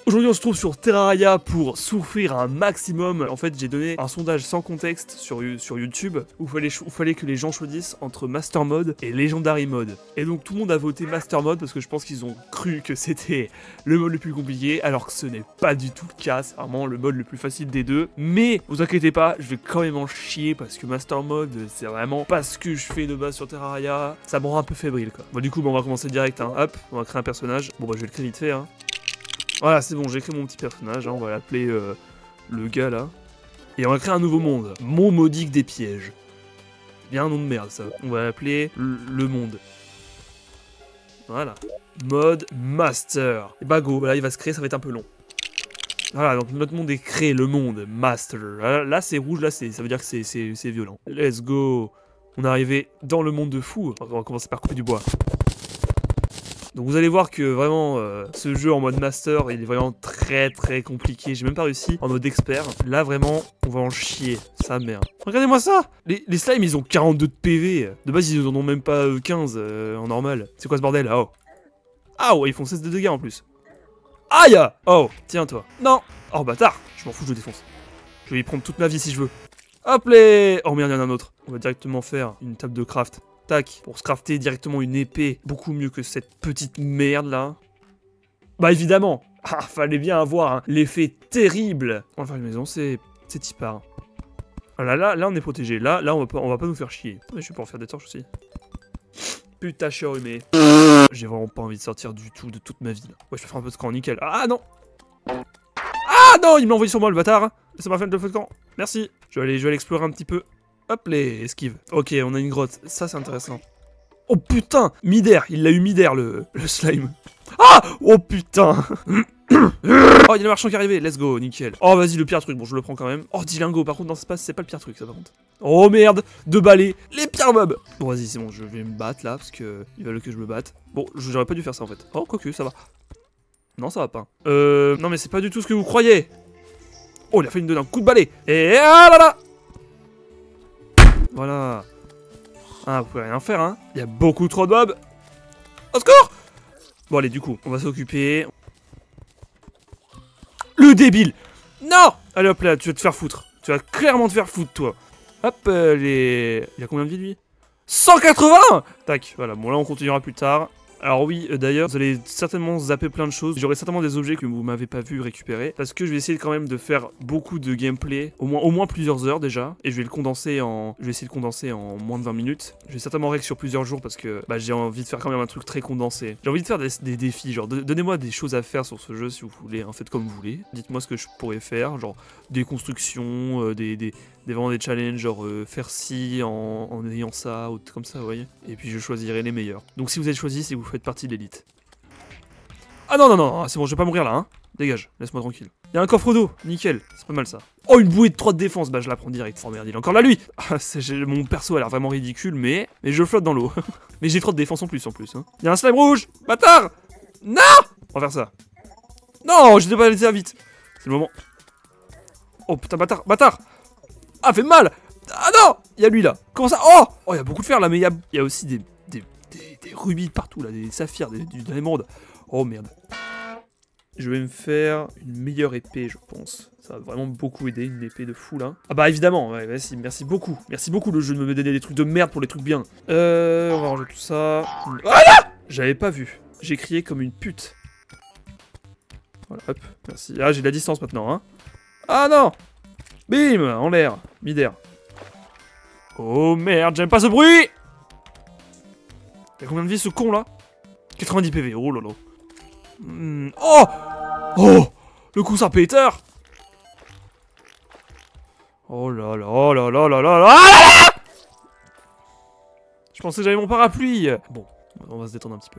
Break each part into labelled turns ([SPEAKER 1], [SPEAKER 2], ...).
[SPEAKER 1] Aujourd'hui on se trouve sur Terraria pour souffrir un maximum. En fait j'ai donné un sondage sans contexte sur YouTube où il fallait que les gens choisissent entre Master Mode et Legendary Mode. Et donc tout le monde a voté Master Mode parce que je pense qu'ils ont cru que c'était le mode le plus compliqué alors que ce n'est pas du tout le cas. C'est vraiment le mode le plus facile des deux. Mais vous inquiétez pas, je vais quand même en chier parce que Master Mode c'est vraiment pas ce que je fais de base sur Terraria. Ça me rend un peu fébrile quoi. Bon du coup on va commencer direct hein. Hop, on va créer un personnage. Bon bah je vais le créer vite fait hein. Voilà, c'est bon, j'ai créé mon petit personnage, hein, on va l'appeler le gars là. Et on va créer un nouveau monde, Mont Modique des Pièges. C'est bien un nom de merde ça. On va l'appeler le monde. Voilà. Mode Master. Et bah go, là il va se créer, ça va être un peu long. Voilà, donc notre monde est créé, le monde Master. Là c'est rouge, là ça veut dire que c'est violent. Let's go. On est arrivé dans le monde de fou. On va commencer par couper du bois. Donc vous allez voir que vraiment ce jeu en mode master il est vraiment très compliqué. J'ai même pas réussi en mode expert. Là vraiment on va en chier, sa mère. Regardez-moi ça. Les slimes ils ont 42 de PV. De base ils en ont même pas 15 en normal. C'est quoi ce bordel? Oh. Ah ouais ils font 16 de dégâts en plus. Aïe. Oh tiens toi. Non. Oh bâtard. Je m'en fous je le défonce. Je vais y prendre toute ma vie si je veux. Hop les. Oh merde il y en a un autre. On va directement faire une table de craft. Tac, pour se crafter directement une épée, beaucoup mieux que cette petite merde là. Bah évidemment, ah, fallait bien avoir hein, l'effet terrible. On va faire une maison, c'est typard. Là on est protégé, là on va pas nous faire chier. Mais je vais pouvoir faire des torches aussi. Putain, je suis enrhumé. J'ai vraiment pas envie de sortir du tout de toute ma vie. Là. Ouais, je vais faire un peu de camp, nickel. Ah non. Ah non, il m'a envoyé sur moi le bâtard. Laissez-moi faire le feu de camp. Merci. Je vais aller explorer un petit peu. Hop les esquives. Ok, on a une grotte. Ça, c'est intéressant. Oh putain, midair. Il l'a eu midair, le slime. Ah. Oh putain. Oh, il y a le marchand qui est arrivé. Let's go, nickel. Oh, vas-y, le pire truc. Bon, je le prends quand même. Oh, Dilingo. Par contre, dans ce espace, c'est pas le pire truc, ça, par contre. Oh merde. 2 balais. Les pires mobs. Bon, vas-y, c'est bon. Je vais me battre, là, parce que ils veulent que je me batte. Bon, j'aurais pas dû faire ça, en fait. Oh, quoique, ça va. Non, ça va pas. Non, mais c'est pas du tout ce que vous croyez. Oh, il a fait une donne un coup de balai. Et ah là là. Voilà. Ah, vous pouvez rien faire, hein. Il y a beaucoup trop de mobs. Au secours. Bon, allez, du coup, on va s'occuper. Le débile. Non. Allez, hop là, tu vas te faire foutre. Tu vas clairement te faire foutre, toi. Hop, Il a combien de vie, lui? 180. Tac, voilà. Bon, là, on continuera plus tard. Alors oui, d'ailleurs, vous allez certainement zapper plein de choses. J'aurai certainement des objets que vous m'avez pas vu récupérer. Parce que je vais essayer quand même de faire beaucoup de gameplay. Au moins plusieurs heures déjà. Et je vais le condenser en... Je vais essayer de condenser en moins de 20 minutes. Je vais certainement règle sur plusieurs jours parce que bah, j'ai envie de faire quand même un truc très condensé. J'ai envie de faire des défis. Genre, donnez-moi des choses à faire sur ce jeu si vous voulez. Hein, faites comme vous voulez. Dites-moi ce que je pourrais faire. Genre, des constructions, vraiment des challenges, genre faire ci en ayant ça, ou comme ça, vous voyez. Et puis je choisirai les meilleurs. Donc si vous êtes choisi, c'est que vous faites partie de l'élite. Ah non, non, non, c'est bon, je vais pas mourir là, hein. Dégage, laisse-moi tranquille. Il y a un coffre d'eau, nickel, c'est pas mal ça. Oh, une bouée de 3 de défense, bah je la prends direct. Oh merde, il est encore là lui. Ah, mon perso a l'air vraiment ridicule, mais je flotte dans l'eau. Mais j'ai 3 de défense en plus, hein. Il y a un slime rouge, bâtard. Non. On va faire ça. Non, je devais pas laisser vite. C'est le moment. Oh putain, bâtard. Ah, fait mal. Ah non. Il y a lui là. Comment ça? Oh, il y a beaucoup de fer là, mais il y a aussi des rubis partout là, des saphirs, de l'émeraude. Oh merde. Je vais me faire une meilleure épée, je pense. Ça va vraiment beaucoup aider, une épée de fou là. Ah bah évidemment, ouais, merci beaucoup. Merci beaucoup le jeu de me donner des trucs de merde pour les trucs bien. On va ranger tout ça. Voilà. J'avais pas vu. J'ai crié comme une pute. Voilà, hop, merci. Ah, j'ai de la distance maintenant, hein. Ah non. Bim, en l'air, midair. Oh merde, j'aime pas ce bruit. T'as combien de vie ce con là? 90 PV, oh lolo. Oh. Oh. Le coup ça péteur. Oh là là, oh là là là là là. Ah là là. Je pensais que j'avais mon parapluie. Bon, on va se détendre un petit peu.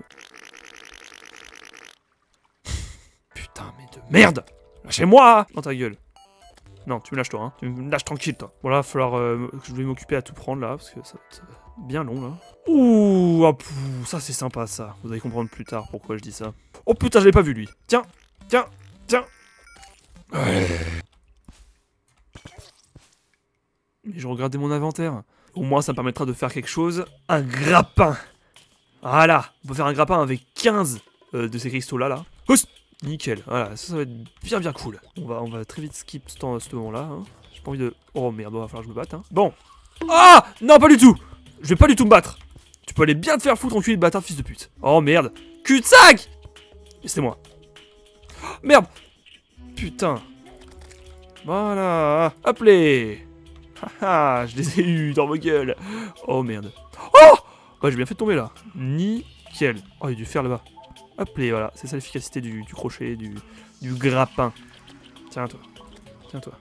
[SPEAKER 1] Putain, mais de merde. Lâchez-moi. Dans ta gueule. Non, tu me lâches toi, hein. Tu me lâches tranquille, toi. Bon, là, il va falloir que je vais m'occuper à tout prendre, là, parce que ça va être bien long, là. Ouh, ah, ça, c'est sympa, ça. Vous allez comprendre plus tard pourquoi je dis ça. Oh, putain, je l'ai pas vu, lui. Tiens. Ouais. Mais je regardais mon inventaire. Au moins, ça me permettra de faire quelque chose. Un grappin. Voilà. On peut faire un grappin avec 15 de ces cristaux-là, là. Nickel, voilà, ça va être bien cool. On va très vite skip ce moment-là. Hein. J'ai pas envie de... Oh merde, il va falloir que je me batte. Hein. Bon. Ah non, pas du tout. Je vais pas du tout me battre. Tu peux aller bien te faire foutre, enculé de bâtard, fils de pute. Oh merde. Cul-de-sac. C'est moi. Oh, merde. Putain. Voilà. Hop les. Haha, je les ai eus dans ma gueule. Oh merde. Oh bah j'ai bien fait tomber là. Nickel. Oh, il y a du fer là-bas. Hop les, voilà. C'est ça l'efficacité du crochet, du grappin. Tiens toi. Tiens toi.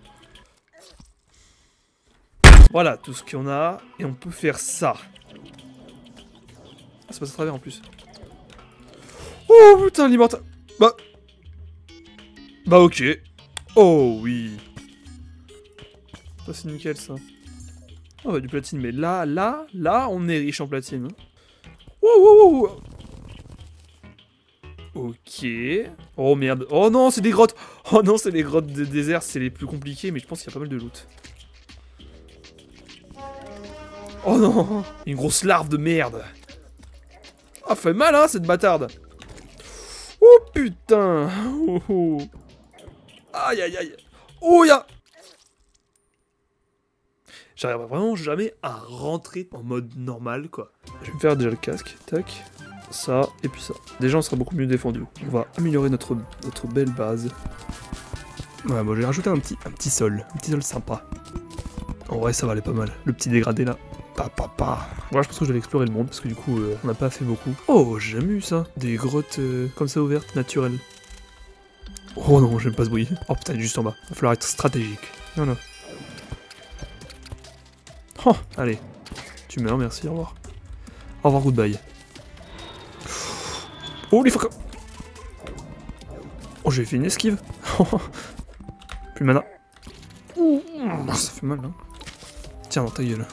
[SPEAKER 1] Voilà tout ce qu'on a. Et on peut faire ça. Ah, ça passe à travers en plus. Oh putain, l'immortal. Bah ok. Oh oui. Ça c'est nickel ça. Oh bah du platine, mais là, on est riche en platine. Wouh. Ok. Oh merde. Oh non, c'est des grottes. Oh non, c'est les grottes de désert, c'est les plus compliquées, mais je pense qu'il y a pas mal de loot. Oh non. Une grosse larve de merde. Ah, fait mal hein, cette bâtarde. Oh putain. Oh. Aïe. Oh ya. J'arriverai vraiment jamais à rentrer en mode normal, quoi. Je vais me faire déjà le casque, tac, ça, et puis ça. Déjà, on sera beaucoup mieux défendu. On va améliorer notre belle base. Ouais, bon, j'ai rajouté un petit sol sympa. En vrai, ça va aller pas mal. Le petit dégradé, là. Voilà, je pense que je vais explorer le monde, parce que du coup, on n'a pas fait beaucoup. Oh, j'ai jamais eu ça. Des grottes comme ça ouvertes, naturelles. Oh non, j'aime pas ce bruit. Oh putain, il est juste en bas. Va falloir être stratégique. Non. Oh, allez. Tu meurs, merci, au revoir. Au revoir, goodbye. Oh, les fuck. Oh, j'ai fait une esquive. Plus mana. Ouh, ça fait mal, hein. Tiens, dans ta gueule.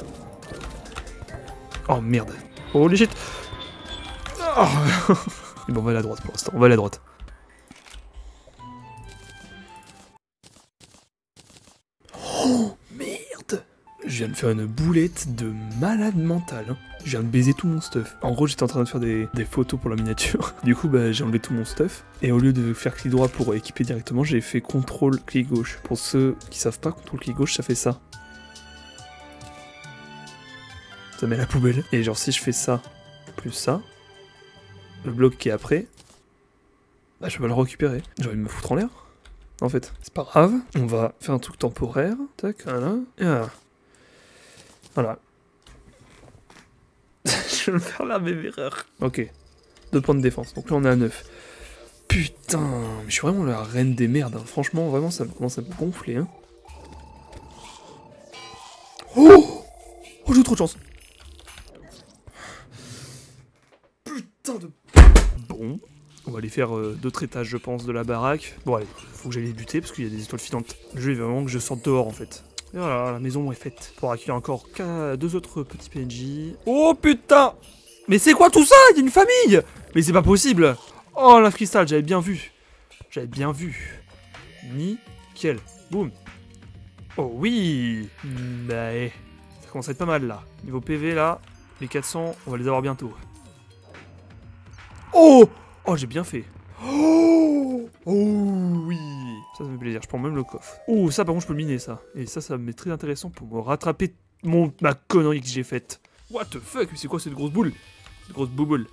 [SPEAKER 1] Oh, merde. Oh, les shit. Oh. Bon, on va aller à droite pour l'instant. On va aller à droite. Oh, merde. Je viens de faire une boulette de malade mental. Hein. Je viens de baiser tout mon stuff. En gros, j'étais en train de faire des photos pour la miniature. Du coup, bah, j'ai enlevé tout mon stuff. Et au lieu de faire clic droit pour équiper directement, j'ai fait CTRL clic gauche. Pour ceux qui savent pas, CTRL clic gauche, ça fait ça. Ça met la poubelle. Et genre, si je fais ça, plus ça, le bloc qui est après, bah, je vais le récupérer. J'ai envie de me foutre en l'air. En fait, c'est pas grave. On va faire un truc temporaire. Tac, voilà. Et voilà. Voilà. Je vais me faire la même erreur. Ok. 2 points de défense. Donc là, on est à 9. Putain, mais je suis vraiment la reine des merdes. Hein. Franchement, vraiment, ça commence à me gonfler. Hein. Oh, j'ai eu trop de chance. Putain de... Bon. On va aller faire d'autres étages, je pense, de la baraque. Bon, allez, faut que j'aille les buter, parce qu'il y a des étoiles filantes. Le jeu, il veut vraiment que je sorte dehors, en fait. Et voilà, la maison est faite. Pour accueillir encore 2 autres petits PNJ. Oh, putain! Mais c'est quoi tout ça? Il y a une famille! Mais c'est pas possible! Oh, la cristal, j'avais bien vu. Nickel. Boum. Oh oui! Bah, ça commence à être pas mal, là. Niveau PV, là, les 400, on va les avoir bientôt. Oh! Oh, j'ai bien fait. Oh oui. Ça me fait plaisir, je prends même le coffre. Oh, ça par contre je peux le miner ça. Et ça me met très intéressant pour me rattraper ma connerie que j'ai faite. What the fuck, mais c'est quoi cette grosse boule? Cette grosse bouboule.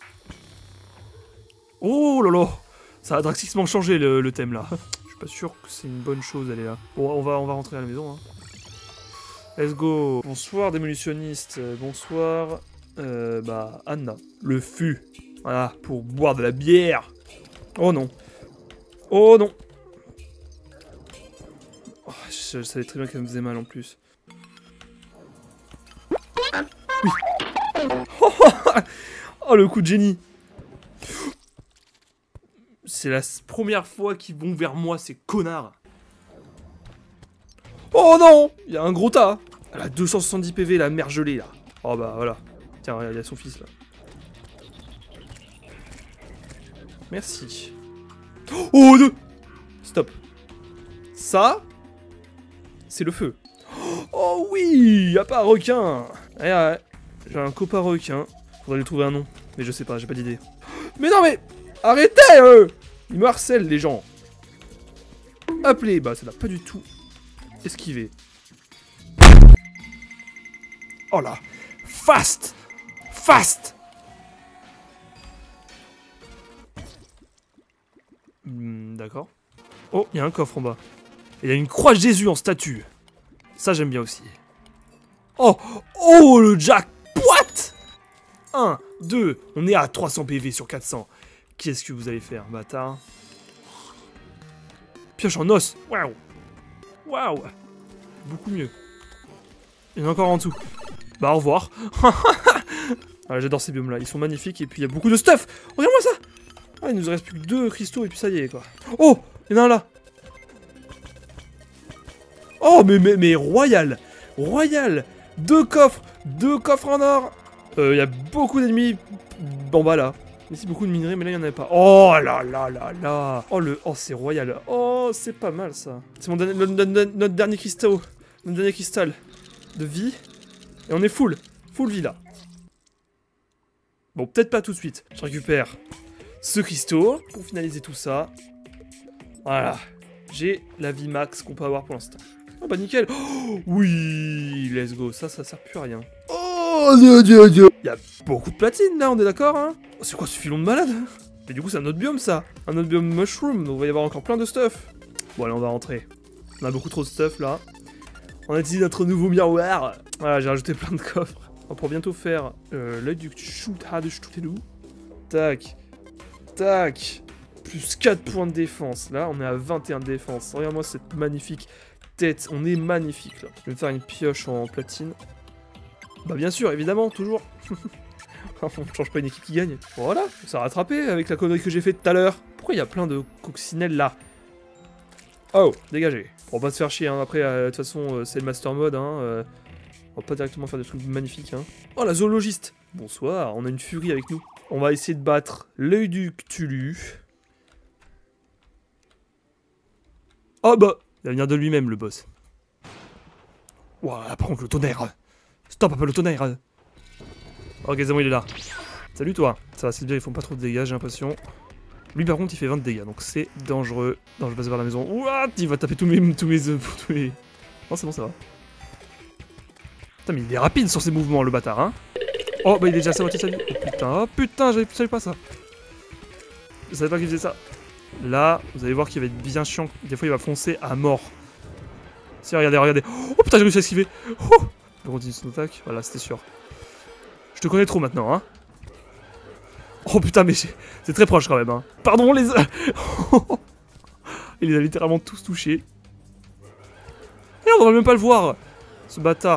[SPEAKER 1] Oh là là. Ça a drastiquement changé le thème là. Je suis pas sûr que c'est une bonne chose d'aller là. Bon, on va rentrer à la maison. Hein. Let's go. Bonsoir démolitionniste. Bonsoir. Bah, Anna. Le fût. Voilà, pour boire de la bière. Oh non. Oh non. Oh, je savais très bien qu'elle me faisait mal en plus. Oui. Oh, le coup de génie. C'est la première fois qu'ils vont vers moi, ces connards. Oh non. Il y a un gros tas. Elle a 270 PV, la mère gelée, là. Oh bah, voilà. Tiens, il y a son fils, là. Merci. Oh, deux. Stop. Ça, c'est le feu. Oh oui, y'a pas un requin. Ouais, j'ai un copain requin. Faudrait lui trouver un nom. Mais je sais pas, j'ai pas d'idée. Mais non mais, arrêtez Il me harcèle, les gens. Appelez. Bah, ça n'a pas du tout esquivé. Oh là. Fast. Fast. D'accord. Oh, il y a un coffre en bas. Et il y a une croix de Jésus en statue. Ça, j'aime bien aussi. Oh. Oh, le jackpot. 1, 2. On est à 300 PV sur 400. Qu'est-ce que vous allez faire, bâtard? Pioche en os. Waouh. Waouh. Beaucoup mieux. Il y en a encore en dessous. Bah, au revoir. Ah, j'adore ces biomes là, ils sont magnifiques et puis il y a beaucoup de stuff. Regarde-moi ça. Ah, il nous reste plus que 2 cristaux et puis ça y est quoi. Oh, il y en a un là. Oh, mais royal. Royal. 2 coffres en or. Il y a beaucoup d'ennemis en bas là. Ici beaucoup de minerais mais là il y en avait pas. Oh là là là là. Oh c'est royal. Oh c'est pas mal ça. C'est notre dernier cristal. Notre dernier cristal de vie. Et on est full vie là. Bon, peut-être pas tout de suite. Je récupère ce cristaux pour finaliser tout ça. Voilà. J'ai la vie max qu'on peut avoir pour l'instant. Oh bah nickel. Oh, oui, let's go. Ça sert plus à rien. Oh, Dieu. Il y a beaucoup de platine là, on est d'accord hein? Oh, c'est quoi ce filon de malade? Mais du coup, c'est un autre biome ça. Un autre biome mushroom. Donc il va y avoir encore plein de stuff. Bon, allez, on va rentrer. On a beaucoup trop de stuff là. On a utilisé notre nouveau miroir. Voilà, j'ai rajouté plein de coffres. On pourra bientôt faire l'œil du shoot de Cthulhu. Tac. Tac. Plus 4 points de défense. Là, on est à 21 de défense. Regarde-moi cette magnifique tête. On est magnifique là. Je vais me faire une pioche en platine. Bah bien sûr, évidemment, toujours. On change pas une équipe qui gagne. Voilà, ça a rattrapé avec la connerie que j'ai fait tout à l'heure. Pourquoi il y a plein de coccinelles là? Oh, dégagez. On va pas se faire chier, hein. Après, de toute façon, c'est le master mode, hein. On va pas directement faire des trucs magnifiques, hein. Oh, la zoologiste. Bonsoir, on a une furie avec nous. On va essayer de battre l'œil du Cthulhu. Oh bah, il va venir de lui-même, le boss. Ouah, par contre, le tonnerre. Stop un peu le tonnerre. Ok, c'est bon, il est là. Salut toi. Ça va, c'est bien, ils font pas trop de dégâts, j'ai l'impression. Lui par contre il fait 20 de dégâts, donc c'est dangereux. Non, je passe vers la maison. What? Il va taper tous mes Non, c'est bon, ça va. Putain, mais il est rapide sur ses mouvements, le bâtard, hein. Oh, bah il est déjà à sa moitié de sa vie. Oh putain, je savais pas ça. Je savais pas qu'il faisait ça. Là, vous allez voir qu'il va être bien chiant. Des fois, il va foncer à mort. Si, regardez. Oh putain, j'ai réussi à esquiver. Oh, on continue son attaque. Voilà, c'était sûr. Je te connais trop maintenant, hein. Oh putain, mais c'est très proche quand même, hein. Pardon, les... Il les a littéralement tous touchés. Et on devrait même pas le voir, ce bâtard.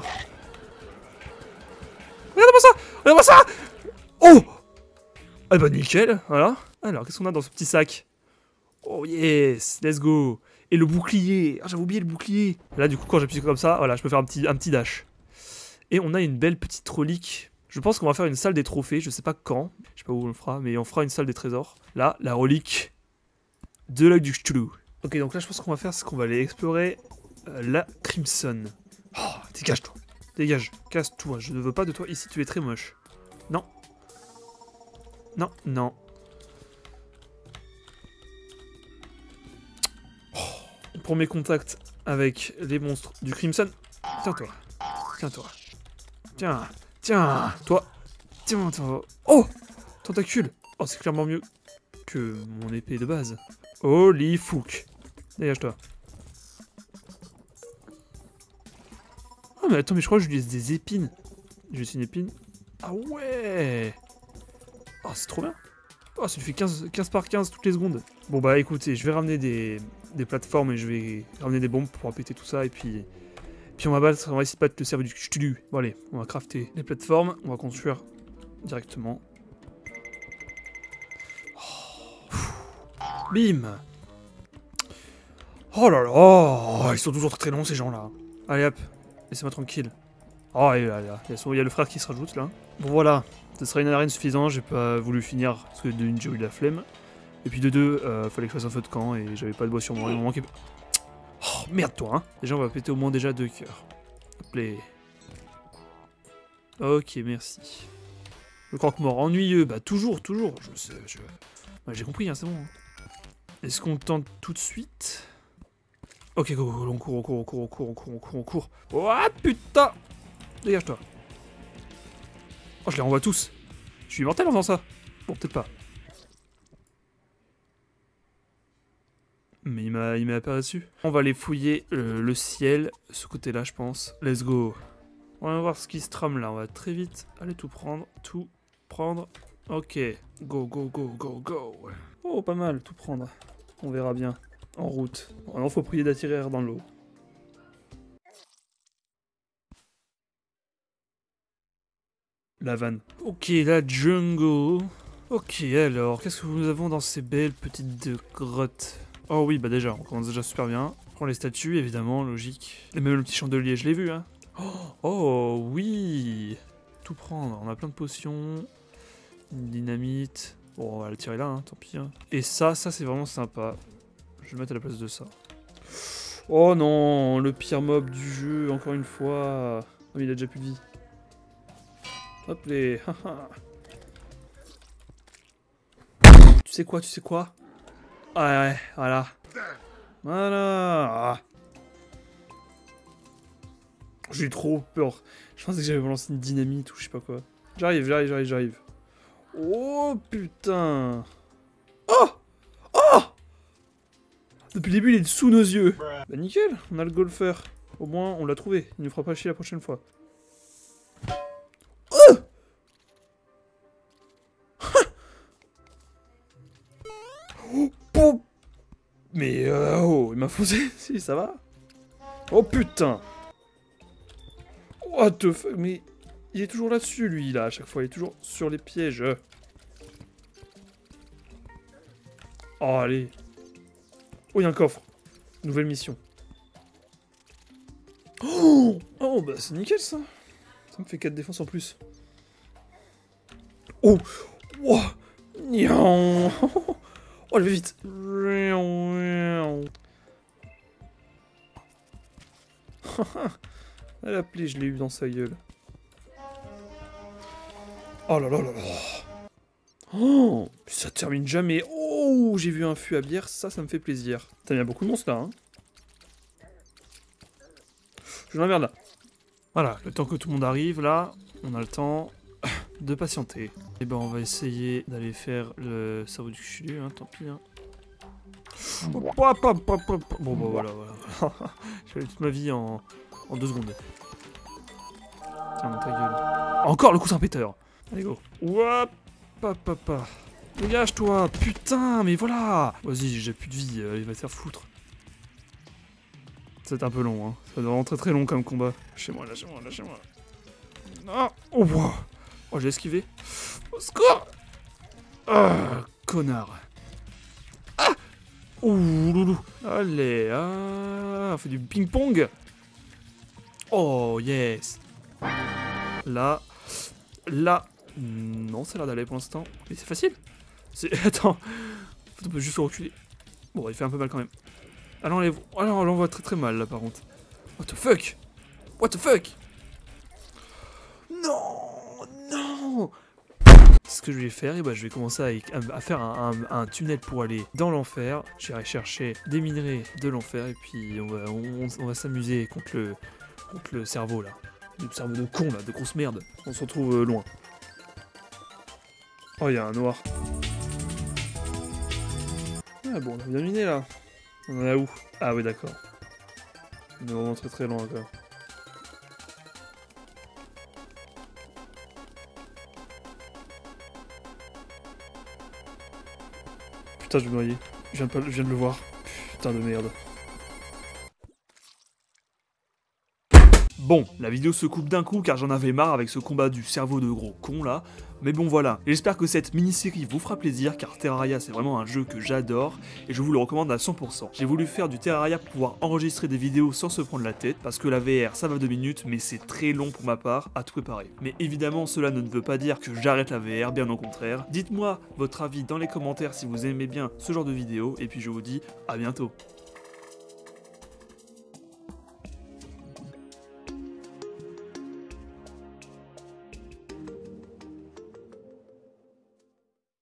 [SPEAKER 1] Regarde-moi ça. Oh. Ah bah nickel, voilà. Alors, qu'est-ce qu'on a dans ce petit sac? Oh yes, let's go. Et le bouclier. Ah, j'avais oublié le bouclier. Là, du coup, quand j'appuie comme ça, voilà, je peux faire un petit dash. Et on a une belle petite relique. Je pense qu'on va faire une salle des trophées, je sais pas quand, je sais pas où on le fera, mais on fera une salle des trésors. Là, la relique de l'œil du Cthulhu. Ok, donc là, je pense qu'on va faire, c'est qu'on va aller explorer la Crimson. Oh, dégage-toi, dégage, casse-toi, je ne veux pas de toi ici, tu es très moche. Non. Non. Oh, premier contact avec les monstres du Crimson. Tiens-toi. Tiens, toi. Oh, tentacule. Oh, c'est clairement mieux que mon épée de base. Holy fuck. Dégage-toi. Oh, mais attends, mais je crois que je lui laisse des épines. Je lui laisse une épine. Ah ouais. Oh, c'est trop bien. Oh, ça lui fait 15 par 15 toutes les secondes. Bon, bah écoutez, je vais ramener des plateformes et je vais ramener des bombes pour péter tout ça et puis... Puis on va essayer de battre le cerveau du Cthulhu. Bon allez, on va crafter les plateformes, on va construire directement. Oh. Bim. Oh là là, ils sont toujours très longs ces gens-là. Allez hop, laissez-moi tranquille. Oh et là, il y a le frère qui se rajoute là. Bon voilà, ce sera une arène suffisante, j'ai pas voulu finir parce que de une j'ai eu de la flemme. Et puis de deux, fallait que je fasse un feu de camp et j'avais pas de bois sur moi, il m'en manquait. Oh, merde toi, hein. Déjà, on va péter au moins déjà 2 cœurs. Hop là. Ok, merci. Le croque-mort ennuyeux, bah toujours. Je sais, ouais, j'ai compris, hein, c'est bon. Hein. Est-ce qu'on le tente tout de suite? Ok, go, go, on court, on court, on court, on court, on court, on court, on court. Oh putain! Dégage-toi. Oh, je les renvoie tous. Je suis immortel en faisant ça. Bon, peut-être pas. Mais il m'a aperçu. On va aller fouiller le ciel, ce côté-là, je pense. Let's go. On va voir ce qui se trame là. On va très vite aller tout prendre. Tout prendre. Ok. Go, go, go, go, go. Oh, pas mal, tout prendre. On verra bien. En route. Maintenant, faut prier d'attirer dans l'eau. La vanne. Ok, la jungle. Ok, alors, qu'est-ce que nous avons dans ces belles petites grottes? Oh oui, bah déjà, on commence déjà super bien. On prend les statues, évidemment, logique. Et même le petit chandelier, je l'ai vu, hein. Oh oui. Tout prendre, on a plein de potions. Une dynamite. Bon, on va le tirer là, hein, tant pis. Hein. Et ça c'est vraiment sympa. Je vais le mettre à la place de ça. Oh non, le pire mob du jeu, encore une fois. Oh, il a déjà plus de vie. Hop les. Tu sais quoi? Ouais, voilà. Voilà. Ah. J'ai trop peur. Je pensais que j'avais balancé une dynamite ou je sais pas quoi. J'arrive. Oh putain. Oh! Oh! Depuis le début, il est sous nos yeux. Bah nickel, on a le golfeur. Au moins, on l'a trouvé. Il ne fera pas chier la prochaine fois. Oh! Mais oh, il m'a foncé. Si, ça va? Oh putain! What the fuck? Mais il est toujours là-dessus, lui, là, à chaque fois. Il est toujours sur les pièges. Oh, allez. Oh, il y a un coffre. Nouvelle mission. Oh, bah c'est nickel, ça. Ça me fait 4 défenses en plus. Oh! Oh! Oh, je vais vite. Elle a appelé, je l'ai eu dans sa gueule. Oh là là là là. Oh, ça termine jamais. Oh, j'ai vu un fût à bière, ça me fait plaisir. T'as bien beaucoup de monstres là, hein. Je m'emmerde là. Voilà, le temps que tout le monde arrive là, on a le temps de patienter. Et ben on va essayer d'aller faire le cerveau du Cthulhu, hein, tant pis. Hein. Bon bah voilà. J'avais toute ma vie en 2 secondes. Tiens, dans ta gueule. Encore le coussin péteur. Allez go. Hop, hop. Dégage-toi, putain, mais voilà. Vas-y, j'ai plus de vie, il va se faire foutre. C'est un peu long, hein. Ça doit rentrer très long comme combat. Lâchez-moi. Non. Oh, wow. Oh, j'ai esquivé. Au secours. Ah, connard. Ah. Ouh, loulou. Allez, on fait du ping-pong. Oh, yes. Là. Non, ça a l'air d'aller pour l'instant. Mais c'est facile. Attends. On peut juste reculer. Bon, il fait un peu mal quand même. Alors, on l'envoie très mal là par contre. What the fuck? Non. Ce que je vais faire, je vais commencer à faire un tunnel pour aller dans l'enfer. J'irai chercher des minerais de l'enfer et puis on va s'amuser contre le cerveau là. Le cerveau de con là, de grosse merde. On se retrouve loin. Oh, il y a un noir. Ah bon, on a bien miné là. On en a où? Ah oui, d'accord. On est vraiment très loin encore. Putain, je vais me noyer. Je viens de le voir. Putain de merde. Bon, la vidéo se coupe d'un coup car j'en avais marre avec ce combat du cerveau de gros con là. Mais bon voilà, j'espère que cette mini-série vous fera plaisir car Terraria c'est vraiment un jeu que j'adore et je vous le recommande à 100%. J'ai voulu faire du Terraria pour pouvoir enregistrer des vidéos sans se prendre la tête parce que la VR ça va 2 minutes mais c'est très long pour ma part à tout préparer. Mais évidemment cela ne veut pas dire que j'arrête la VR, bien au contraire. Dites-moi votre avis dans les commentaires si vous aimez bien ce genre de vidéo et puis je vous dis à bientôt.